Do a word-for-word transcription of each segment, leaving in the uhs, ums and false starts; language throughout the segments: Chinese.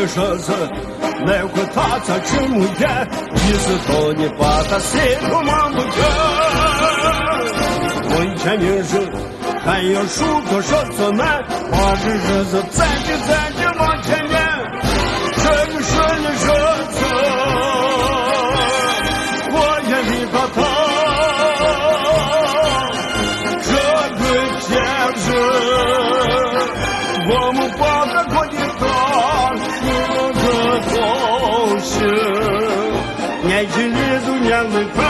的舌子，奈何他在这么远，一时头你把他谁都望不见。问前人生，还要数多少次难，把这日子攒着攒着往前面，这个是的舌子，我也离他疼，这个坚持，我们把它过的当这个东西，年轻人都年龄大。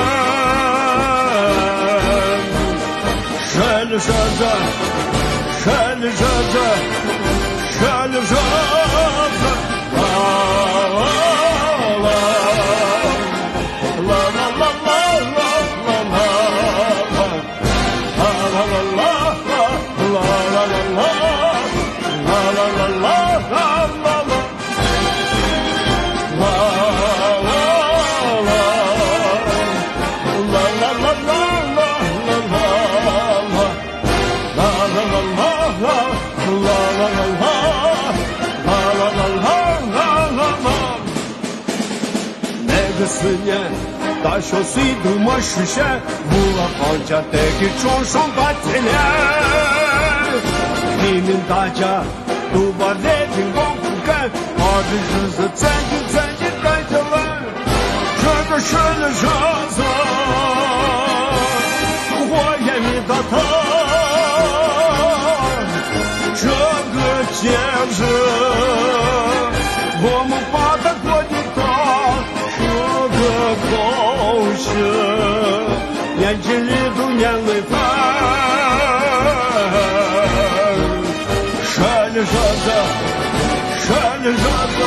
山里山子，山里山子，山里山子，啦啦啦，啦啦啦啦啦啦啦，啦啦啦啦啦，啦啦啦啦，啦啦啦啦啦啦啦。四年，大小岁都没实现，无了放假带给庄上把天亮。拼命大家都把来宾往苦干，把这日子攒紧攒紧干下来。这个是的日子，我也没他疼。这个坚持，我们把它过的当。高兴，年轻人都年累烦，山里山子，山里山子。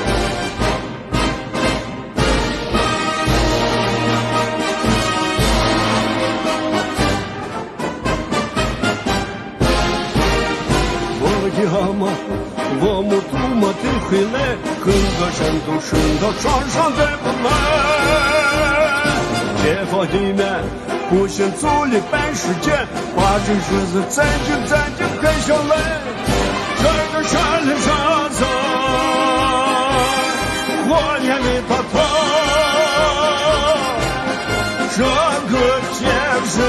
我呀妈，我们多么得回来，很多人都升到床上再不来。解放里面不行走了半世间，把这日子攒紧攒紧赶下来。这个山里山子，我也没他疼。这个坚持，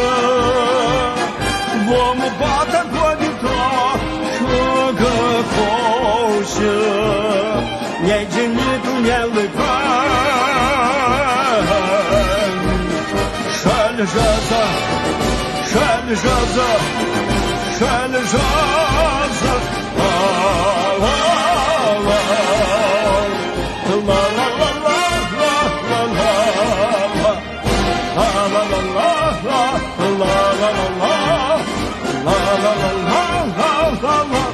我们把它过的当这个高兴，年轻人都年累烦。山里山子，山里山子，山里山子，啦啦啦，啦啦啦啦啦啦啦，啦啦啦啦啦，啦啦啦啦，啦啦啦啦啦啦。